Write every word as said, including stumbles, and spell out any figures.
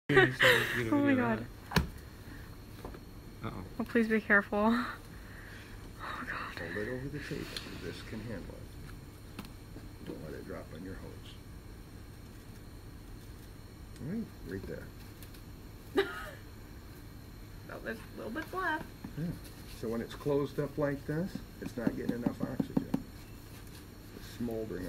Oh my god. Uh-oh. Oh, please be careful. Oh god. Hold it over the table. This can handle it. Don't let it drop on your hose. Right, right there. Oh, there's a little bit left. Yeah. So when it's closed up like this, it's not getting enough oxygen. It's smoldering